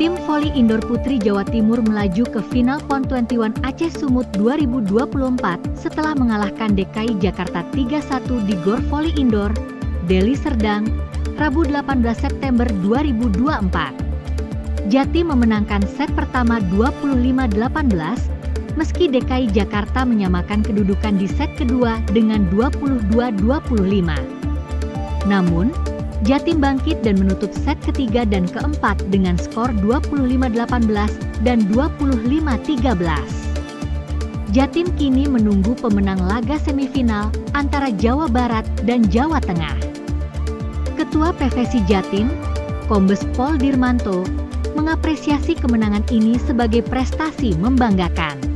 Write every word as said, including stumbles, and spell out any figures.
Tim voli indoor putri Jawa Timur melaju ke final PON dua puluh satu Aceh Sumut dua ribu dua puluh empat setelah mengalahkan D K I Jakarta tiga satu di Gor Voli Indoor, Deli Serdang, Rabu delapan belas September dua ribu dua puluh empat. Jatim memenangkan set pertama dua puluh lima delapan belas, meski D K I Jakarta menyamakan kedudukan di set kedua dengan dua puluh dua dua puluh lima. Namun, Jatim bangkit dan menutup set ketiga dan keempat dengan skor dua puluh lima delapan belas dan dua puluh lima tiga belas. Jatim kini menunggu pemenang laga semifinal antara Jawa Barat dan Jawa Tengah. Ketua P V S I Jatim, Kombes Pol Dirmanto, mengapresiasi kemenangan ini sebagai prestasi membanggakan.